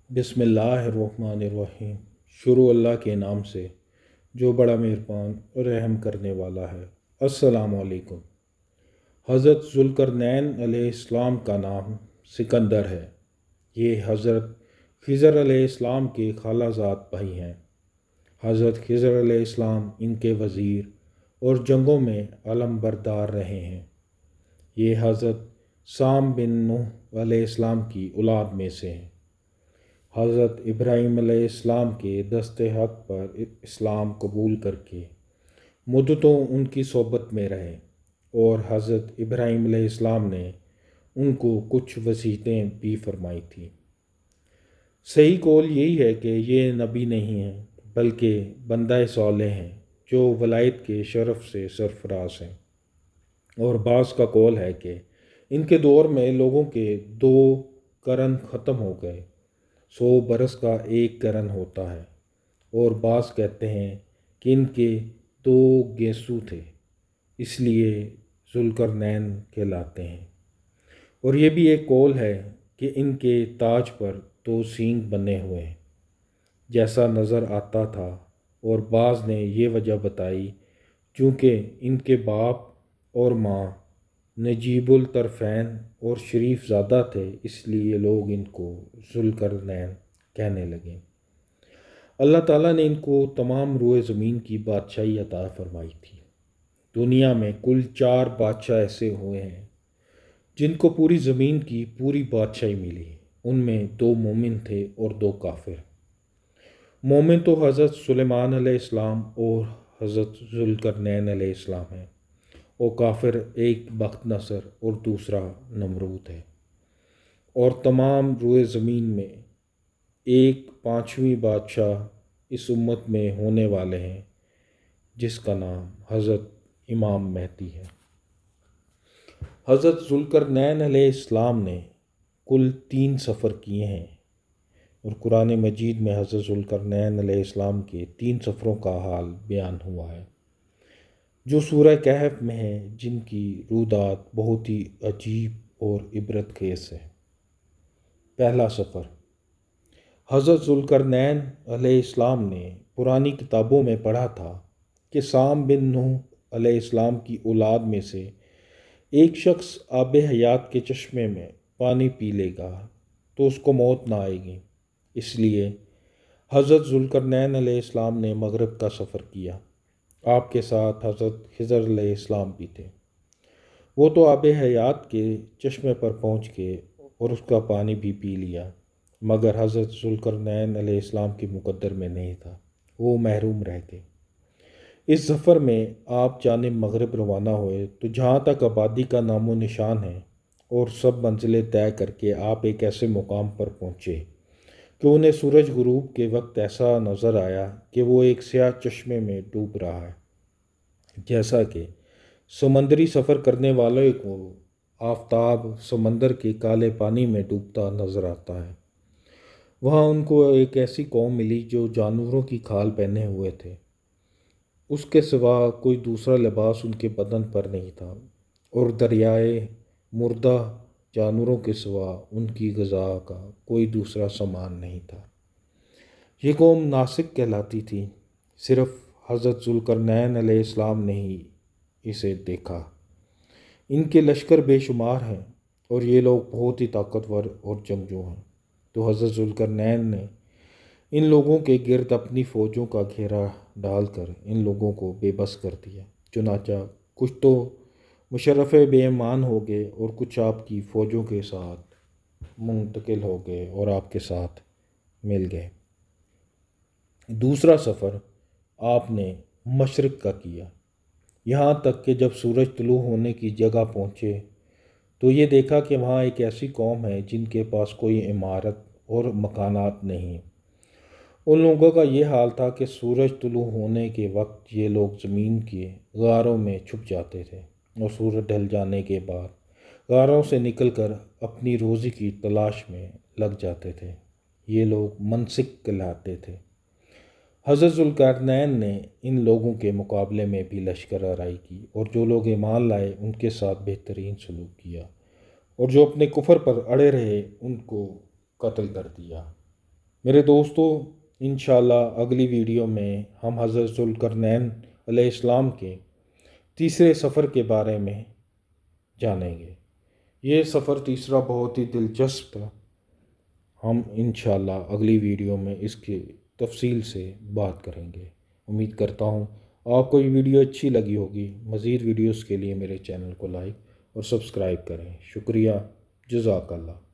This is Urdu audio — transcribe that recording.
بسم اللہ الرحمن الرحیم۔ شروع اللہ کے نام سے جو بڑا مہربان اور رحم کرنے والا ہے۔ السلام علیکم۔ حضرت ذوالقرنین علیہ السلام کا نام سکندر ہے۔ یہ حضرت خضر علیہ السلام کے خالہ زاد بھائی ہیں۔ حضرت خضر علیہ السلام ان کے وزیر اور جنگوں میں علم بردار رہے ہیں۔ یہ حضرت سام بن نوح علیہ السلام کی اولاد میں سے ہیں۔ حضرت ابراہیم علیہ السلام کے دست حق پر اسلام قبول کر کے مدتوں ان کی صحبت میں رہے، اور حضرت ابراہیم علیہ السلام نے ان کو کچھ وصیتیں بھی فرمائی تھیں۔ صحیح قول یہی ہے کہ یہ نبی نہیں ہیں بلکہ بندہ صالح ہیں جو ولایت کے شرف سے سرفراز ہیں، اور بعض کا قول ہے کہ ان کے دور میں لوگوں کے 2 قرن ختم ہو گئے، 100 برس کا ایک قرن ہوتا ہے، اور بعض کہتے ہیں کہ ان کے 2 گیسو تھے، اس لیے ذوالقرنین کہلاتے ہیں۔ اور یہ بھی ایک قول ہے کہ ان کے تاج پر 2 سینگ بنے ہوئے ہیں جیسا نظر آتا تھا، اور بعض نے یہ وجہ بتائی چونکہ ان کے باپ اور ماں نجیب الطرفین اور شریف زادہ تھے، اس لیے لوگ ان کو ذوالقرنین کہنے لگے۔ اللہ تعالیٰ نے ان کو تمام روئے زمین کی بادشاہی عطا فرمائی تھی۔ دنیا میں کل 4 بادشاہ ایسے ہوئے ہیں جن کو پوری زمین کی پوری بادشاہی ملی۔ ان میں 2 مومن تھے اور 2 کافر۔ مومن تو حضرت سلیمان علیہ السلام اور حضرت ذوالقرنین علیہ السلام ہیں، اور کافر ایک بخت نصر اور دوسرا نمرود ہے۔ اور تمام روئے زمین میں 1/5 بادشاہ اس امت میں ہونے والے ہیں جس کا نام حضرت امام مہدی ہے۔ حضرت ذوالقرنین علیہ السلام نے کل 3 سفر کیے ہیں، اور قرآن مجید میں حضرت ذوالقرنین علیہ السلام کے 3 سفروں کا حال بیان ہوا ہے جو سورہ کہف میں ہے، جن کی رودات بہت ہی عجیب اور عبرت خیز ہے۔ پہلا سفر۔ حضرت ذوالقرنین علیہ السلام نے پرانی کتابوں میں پڑھا تھا کہ سام بن نوح علیہ السلام کی اولاد میں سے ایک شخص آب حیات کے چشمے میں پانی پی لے گا تو اس کو موت نہ آئے گی۔ اس لیے حضرت ذوالقرنین علیہ السلام نے مغرب کا سفر کیا۔ آپ کے ساتھ حضرت خضر علیہ السلام بھی تھے۔ وہ تو آب حیات کے چشمے پر پہنچ گئے اور اس کا پانی بھی پی لیا، مگر حضرت ذوالقرنین علیہ السلام کی مقدر میں نہیں تھا، وہ محروم رہ گئے۔ اس سفر میں آپ جانب مغرب روانہ ہوئے تو جہاں تک آبادی کا نام و نشان ہے اور سب منزلیں طے کر کے آپ ایک ایسے مقام پر پہنچے کہ انہیں سورج غروب کے وقت ایسا نظر آیا کہ وہ ایک سیاہ چشمے میں ڈوب رہا ہے، جیسا کہ سمندری سفر کرنے والوں کو آفتاب سمندر کے کالے پانی میں ڈوبتا نظر آتا ہے۔ وہاں ان کو ایک ایسی قوم ملی جو جانوروں کی کھال پہنے ہوئے تھے، اس کے سوا کوئی دوسرا لباس ان کے بدن پر نہیں تھا، اور دریائے مردہ جانوروں کے سوا ان کی غذا کا کوئی دوسرا سامان نہیں تھا۔ یہ قوم ناسک کہلاتی تھی۔ صرف حضرت ذوالقرنین علیہ السلام نے ہی اسے دیکھا۔ ان کے لشکر بے شمار ہیں اور یہ لوگ بہت ہی طاقتور اور جنگجو ہیں، تو حضرت ذوالقرنین نے ان لوگوں کے گرد اپنی فوجوں کا گھیرا ڈال کر ان لوگوں کو بے بس کر دیا۔ چنانچہ کچھ تو مشرف بے ایمان ہو گئے اور کچھ آپ کی فوجوں کے ساتھ منتقل ہو گئے اور آپ کے ساتھ مل گئے۔ دوسرا سفر آپ نے مشرق کا کیا، یہاں تک کہ جب سورج طلوع ہونے کی جگہ پہنچے تو یہ دیکھا کہ وہاں ایک ایسی قوم ہے جن کے پاس کوئی عمارت اور مکانات نہیں۔ ان لوگوں کا یہ حال تھا کہ سورج طلوع ہونے کے وقت یہ لوگ زمین کے غاروں میں چھپ جاتے تھے، اور سورج ڈھل جانے کے بعد غاروں سے نکل کر اپنی روزی کی تلاش میں لگ جاتے تھے۔ یہ لوگ منسک کہلاتے تھے۔ حضرت ذوالقرنین نے ان لوگوں کے مقابلے میں بھی لشکر آرائی کی، اور جو لوگ ایمان لائے ان کے ساتھ بہترین سلوک کیا، اور جو اپنے کفر پر اڑے رہے ان کو قتل کر دیا۔ میرے دوستو، انشاءاللہ اگلی ویڈیو میں ہم حضرت ذوالقرنین علیہ السلام کے تیسرے سفر کے بارے میں جانیں گے۔ یہ سفر تیسرا بہت ہی دلچسپ تھا۔ ہم انشاءاللہ اگلی ویڈیو میں اس کی تفصیل سے بات کریں گے۔ امید کرتا ہوں آپ کو یہ ویڈیو اچھی لگی ہوگی۔ مزید ویڈیوز کے لیے میرے چینل کو لائک اور سبسکرائب کریں۔ شکریہ، جزاک اللہ۔